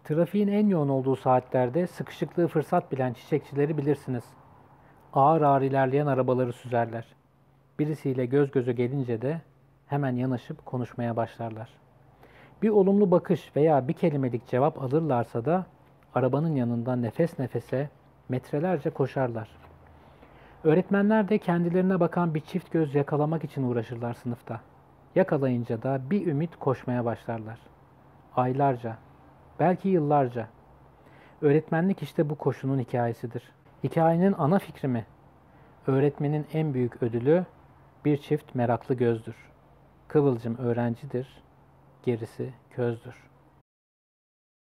Trafiğin en yoğun olduğu saatlerde sıkışıklığı fırsat bilen çiçekçileri bilirsiniz. Ağır ağır ilerleyen arabaları süzerler. Birisiyle göz göze gelince de hemen yanaşıp konuşmaya başlarlar. Bir olumlu bakış veya bir kelimelik cevap alırlarsa da arabanın yanında nefes nefese metrelerce koşarlar. Öğretmenler de kendilerine bakan bir çift göz yakalamak için uğraşırlar sınıfta. Yakalayınca da bir ümit koşmaya başlarlar. Aylarca, belki yıllarca. Öğretmenlik işte bu koşunun hikayesidir. Hikayenin ana fikri mi? Öğretmenin en büyük ödülü bir çift meraklı gözdür. Kıvılcım öğrencidir, gerisi közdür.